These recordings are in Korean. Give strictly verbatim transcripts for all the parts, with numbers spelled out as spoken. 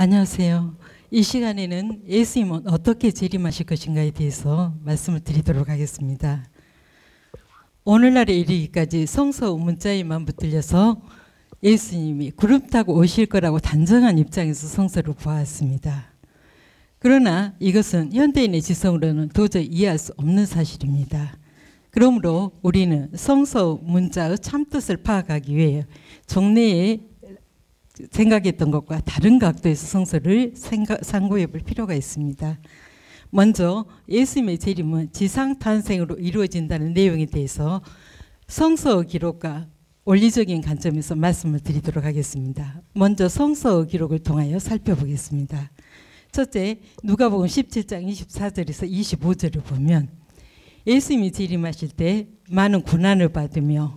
안녕하세요. 이 시간에는 예수님은 어떻게 재림하실 것인가에 대해서 말씀을 드리도록 하겠습니다. 오늘날에 이르기까지 성서 문자에만 붙들려서 예수님이 구름 타고 오실 거라고 단정한 입장에서 성서를 보았습니다. 그러나 이것은 현대인의 지성으로는 도저히 이해할 수 없는 사실입니다. 그러므로 우리는 성서 문자의 참뜻을 파악하기 위해 종래에 생각했던 것과 다른 각도에서 성서를 생각, 상고해 볼 필요가 있습니다. 먼저 예수님의 재림은 지상 탄생으로 이루어진다는 내용에 대해서 성서 기록과 원리적인 관점에서 말씀을 드리도록 하겠습니다. 먼저 성서 기록을 통하여 살펴보겠습니다. 첫째, 누가복음 십칠 장 이십사 절에서 이십오 절을 보면 예수님이 재림하실 때 많은 고난을 받으며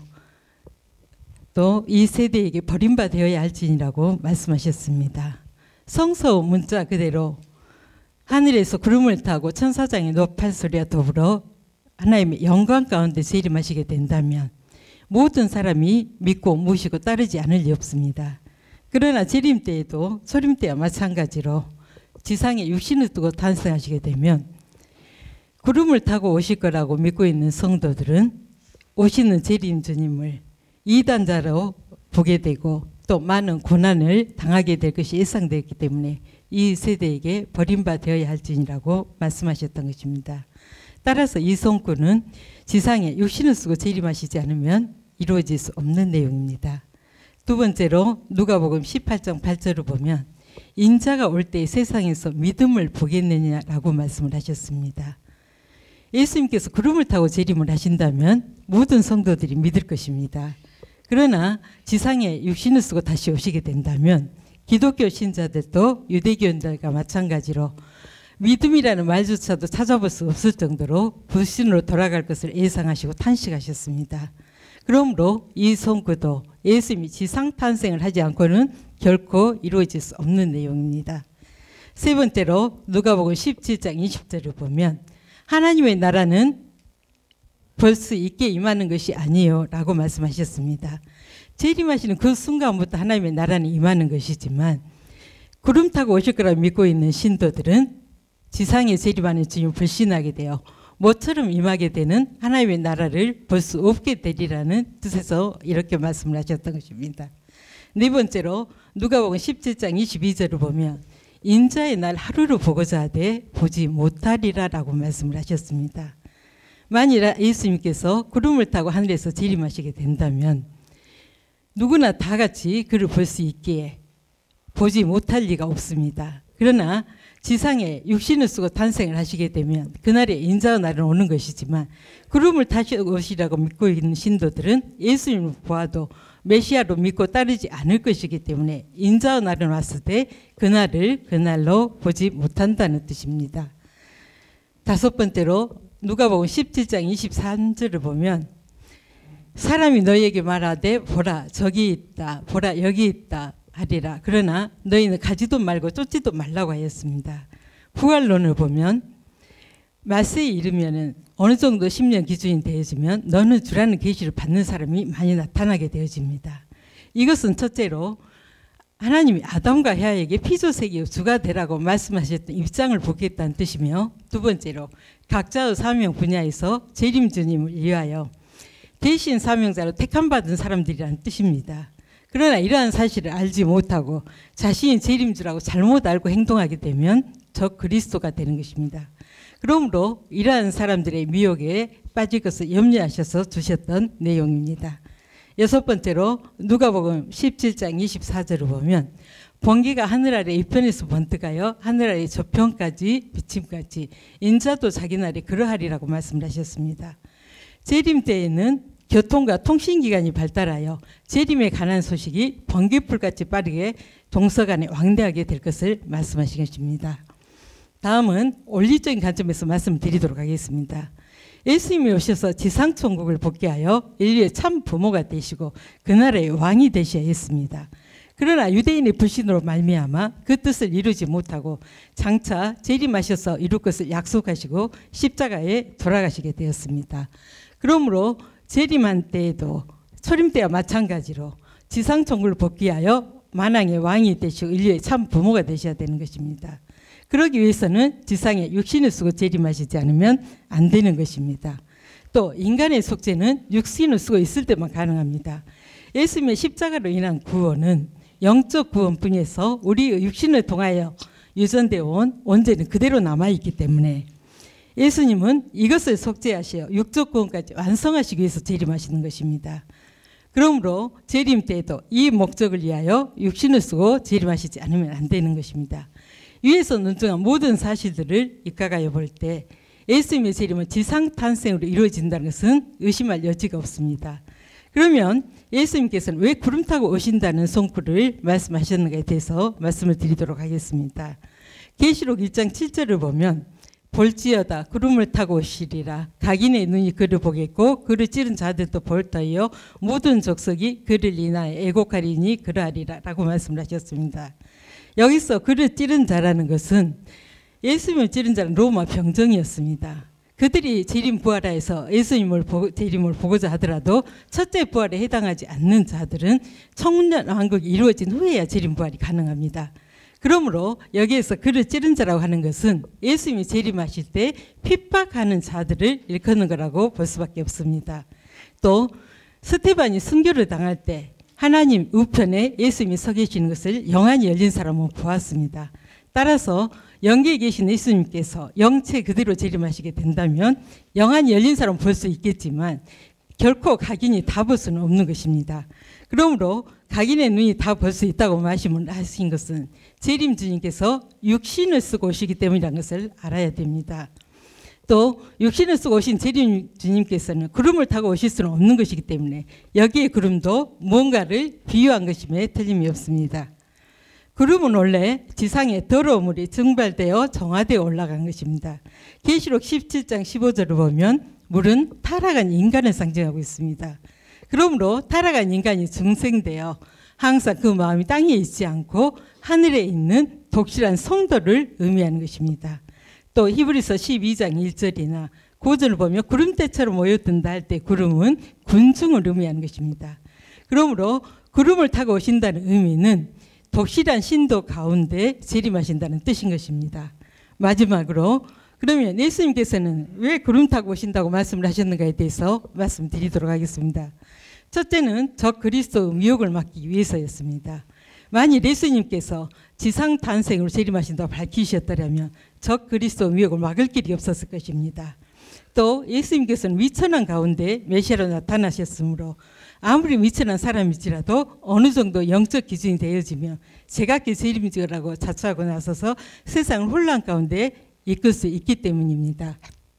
또 이 세대에게 버림받아야 할지니라고 말씀하셨습니다. 성서 문자 그대로 하늘에서 구름을 타고 천사장의 노랫소리와 더불어 하나님의 영광 가운데 재림하시게 된다면 모든 사람이 믿고 모시고 따르지 않을 리 없습니다. 그러나 재림 때에도 소림 때와 마찬가지로 지상에 육신을 두고 탄생하시게 되면 구름을 타고 오실 거라고 믿고 있는 성도들은 오시는 재림 주님을 이단자로 보게 되고 또 많은 고난을 당하게 될 것이 예상되었기 때문에 이 세대에게 버림받아야 할지니라고 말씀하셨던 것입니다. 따라서 이 성구는 지상에 육신을 쓰고 재림하시지 않으면 이루어질 수 없는 내용입니다. 두 번째로 누가복음 십팔 장 팔 절을 보면 인자가 올 때 세상에서 믿음을 보겠느냐라고 말씀을 하셨습니다. 예수님께서 구름을 타고 재림을 하신다면 모든 성도들이 믿을 것입니다. 그러나 지상에 육신을 쓰고 다시 오시게 된다면 기독교 신자들도 유대교인들과 마찬가지로 믿음이라는 말조차도 찾아볼 수 없을 정도로 불신으로 돌아갈 것을 예상하시고 탄식하셨습니다. 그러므로 이 선구도 예수님이 지상 탄생을 하지 않고는 결코 이루어질 수 없는 내용입니다. 세 번째로 누가복음 십칠 장 이십 절을 보면 하나님의 나라는 벌써 있게 임하는 것이 아니에요 라고 말씀하셨습니다. 재림하시는 그 순간부터 하나님의 나라는 임하는 것이지만 구름 타고 오실 거라고 믿고 있는 신도들은 지상에 재림하는 주님을 불신하게 되어 모처럼 임하게 되는 하나님의 나라를 볼 수 없게 되리라는 뜻에서 이렇게 말씀을 하셨던 것입니다. 네 번째로 누가복음 십칠 장 이십이 절을 보면 인자의 날 하루를 보고자 하되 보지 못하리라 라고 말씀을 하셨습니다. 만일 예수님께서 구름을 타고 하늘에서 재림하시게 된다면 누구나 다 같이 그를 볼 수 있기에 보지 못할 리가 없습니다. 그러나 지상에 육신을 쓰고 탄생을 하시게 되면 그날에 인자의 날은 오는 것이지만 구름을 타시 오시라고 믿고 있는 신도들은 예수님을 보아도 메시아로 믿고 따르지 않을 것이기 때문에 인자의 날은 왔을 때 그날을 그날로 보지 못한다는 뜻입니다. 다섯 번째로 누가복음 십칠 장 이십삼 절을 보면 사람이 너희에게 말하되 보라 저기 있다 보라 여기 있다 하리라. 그러나 너희는 가지도 말고 쫓지도 말라고 하였습니다. 부활론을 보면 말세에 이르면은 어느 정도 십 년 기준이 되어지면 너는 주라는 계시를 받는 사람이 많이 나타나게 되어집니다. 이것은 첫째로 하나님이 아담과 헤아에게 피조세계의 주가 되라고 말씀하셨던 입장을 보겠다는 뜻이며 두 번째로 각자의 사명 분야에서 재림 주님을 위하여 대신 사명자로 택함받은 사람들이라는 뜻입니다. 그러나 이러한 사실을 알지 못하고 자신이 재림주라고 잘못 알고 행동하게 되면 적 그리스도가 되는 것입니다. 그러므로 이러한 사람들의 미혹에 빠질 것을 염려하셔서 주셨던 내용입니다. 여섯 번째로 누가복음 십칠 장 이십사 절을 보면 번개가 하늘 아래 이편에서 번뜩하여 하늘 아래 저편까지 비침까지 인자도 자기 날에 그러하리라고 말씀을 하셨습니다. 재림 때에는 교통과 통신기관이 발달하여 재림에 관한 소식이 번개불같이 빠르게 동서간에 왕래하게 될 것을 말씀하신 것입니다. 다음은 원리적인 관점에서 말씀드리도록 하겠습니다. 예수님이 오셔서 지상천국을 복귀하여 인류의 참 부모가 되시고 그 나라의 왕이 되셔야 했습니다. 그러나 유대인의 불신으로 말미암아 그 뜻을 이루지 못하고 장차 재림하셔서 이룰 것을 약속하시고 십자가에 돌아가시게 되었습니다. 그러므로 재림한 때에도 초림 때와 마찬가지로 지상천국을 복귀하여 만왕의 왕이 되시고 인류의 참 부모가 되셔야 되는 것입니다. 그러기 위해서는 지상에 육신을 쓰고 재림하시지 않으면 안 되는 것입니다. 또 인간의 속죄는 육신을 쓰고 있을 때만 가능합니다. 예수님의 십자가로 인한 구원은 영적 구원뿐이어서 우리의 육신을 통하여 유전되어 온 원죄는 그대로 남아있기 때문에 예수님은 이것을 속죄하시어 육적 구원까지 완성하시기 위해서 재림하시는 것입니다. 그러므로 재림 때에도 이 목적을 위하여 육신을 쓰고 재림하시지 않으면 안 되는 것입니다. 위에서 논증한 모든 사실들을 입각하여 볼 때 예수님의 재림은 지상 탄생으로 이루어진다는 것은 의심할 여지가 없습니다. 그러면 예수님께서는 왜 구름 타고 오신다는 송구를 말씀하셨는가에 대해서 말씀을 드리도록 하겠습니다. 계시록 일 장 칠 절을 보면 볼지어다 구름을 타고 오시리라. 각인의 눈이 그를 보겠고 그를 찌른 자들도 볼터이요 모든 족속이 그를 인하여 애곡하리니 그러하리라 라고 말씀을 하셨습니다. 여기서 그를 찌른 자라는 것은 예수님을 찌른 자는 로마 병정이었습니다. 그들이 재림 부활하여서 예수님을 보, 재림을 보고자 하더라도 첫째 부활에 해당하지 않는 자들은 천년 왕국이 이루어진 후에야 재림 부활이 가능합니다. 그러므로 여기에서 그를 찌른 자라고 하는 것은 예수님이 재림하실 때 핍박하는 자들을 일컫는 거라고 볼 수밖에 없습니다. 또 스테반이 순교를 당할 때 하나님 우편에 예수님이 서 계시는 것을 영안이 열린 사람은 보았습니다. 따라서 영계에 계신 예수님께서 영체 그대로 재림하시게 된다면 영안이 열린 사람은 볼 수 있겠지만 결코 각인이 다 볼 수는 없는 것입니다. 그러므로 각인의 눈이 다 볼 수 있다고 말씀하신 것은 재림 주님께서 육신을 쓰고 오시기 때문이라는 것을 알아야 됩니다. 또 육신을 쓰고 오신 재림 주님께서는 구름을 타고 오실 수는 없는 것이기 때문에 여기에 구름도 무언가를 비유한 것임에 틀림이 없습니다. 구름은 원래 지상에 더러운 물이 증발되어 정화되어 올라간 것입니다. 계시록 십칠 장 십오 절을 보면 물은 타락한 인간을 상징하고 있습니다. 그러므로 타락한 인간이 중생되어 항상 그 마음이 땅에 있지 않고 하늘에 있는 독실한 성도를 의미하는 것입니다. 또 히브리서 십이 장 일 절이나 구 절을 보면 구름대처럼 모여든다 할 때 구름은 군중을 의미하는 것입니다. 그러므로 구름을 타고 오신다는 의미는 독실한 신도 가운데 재림하신다는 뜻인 것입니다. 마지막으로 그러면 예수님께서는 왜 구름 타고 오신다고 말씀을 하셨는가에 대해서 말씀드리도록 하겠습니다. 첫째는 적 그리스도의 미혹을 막기 위해서였습니다. 만일 예수님께서 지상 탄생으로 재림하신다고 밝히셨더라면 적 그리스도의 미혹을 막을 길이 없었을 것입니다. 또 예수님께서는 미천한 가운데 메시아로 나타나셨으므로 아무리 미천한 사람일지라도 어느 정도 영적 기준이 되어지면 제각기 재림지라고 자처하고 나서서 세상을 혼란 가운데 이끌 수 있기 때문입니다.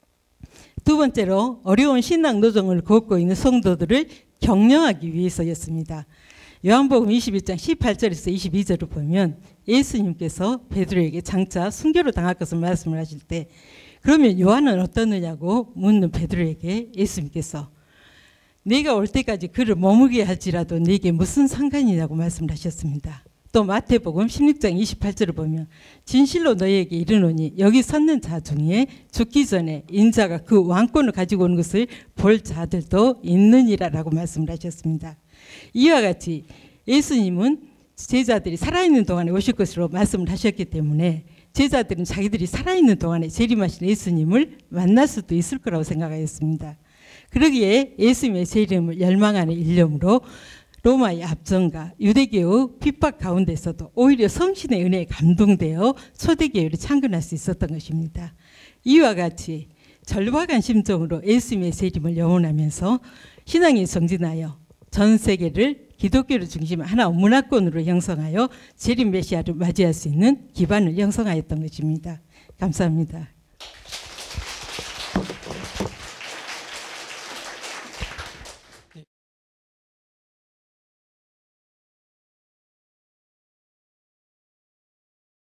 두 번째로 어려운 신앙 노정을 걷고 있는 성도들을 격려하기 위해서였습니다. 요한복음 이십일 장 십팔 절에서 이십이 절을 보면 예수님께서 베드로에게 장차 순교로 당할 것을 말씀을 하실 때 그러면 요한은 어떠느냐고 묻는 베드로에게 예수님께서 네가 올 때까지 그를 머무게 할지라도 네게 무슨 상관이냐고 말씀을 하셨습니다. 또 마태복음 십육 장 이십팔 절을 보면 진실로 너희에게 이르노니 여기 섰는 자 중에 죽기 전에 인자가 그 왕권을 가지고 오는 것을 볼 자들도 있느니라 라고 말씀을 하셨습니다. 이와 같이 예수님은 제자들이 살아있는 동안에 오실 것으로 말씀을 하셨기 때문에 제자들은 자기들이 살아있는 동안에 재림하신 예수님을 만날 수도 있을 거라고 생각하였습니다. 그러기에 예수님의 재림을 열망하는 일념으로 로마의 압정과 유대교의 핍박 가운데서도 오히려 성신의 은혜에 감동되어 초대교회를 창건할 수 있었던 것입니다. 이와 같이 절박한 심정으로 예수님의 재림을 영원하면서 신앙이 정진하여 전 세계를 기독교를 중심으로 하나 문화권으로 형성하여 재림 메시아를 맞이할 수 있는 기반을 형성하였던 것입니다. 감사합니다.